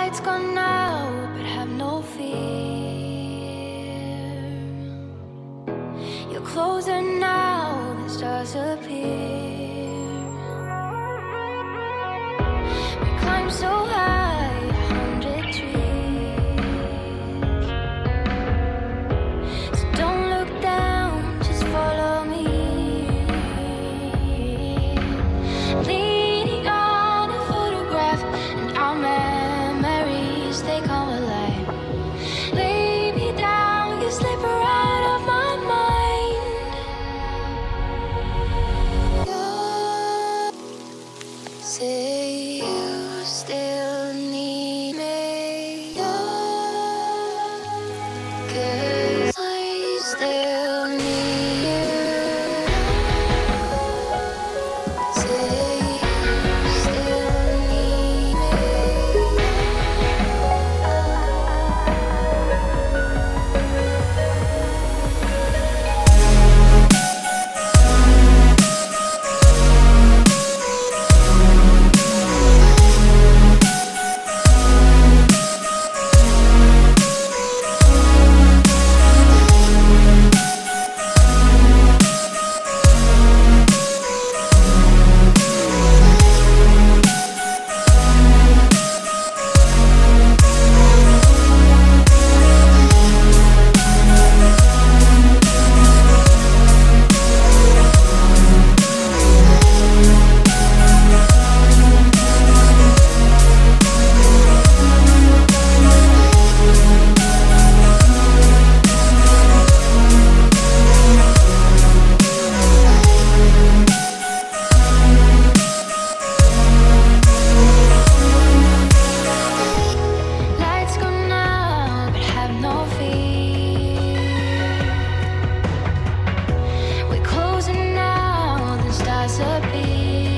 Lights gone out, but have no fear. You're closer now, the stars appear. We climb so high, 100 trees. So don't look down, just follow me. Leaning on a photograph, and our memories, they come alive. Lay me down, you slip right out of my mind. Say you still need me, 'cause I still need you. Say you still need me. Lights gone out, but have no fear. We're closing now, the stars appear.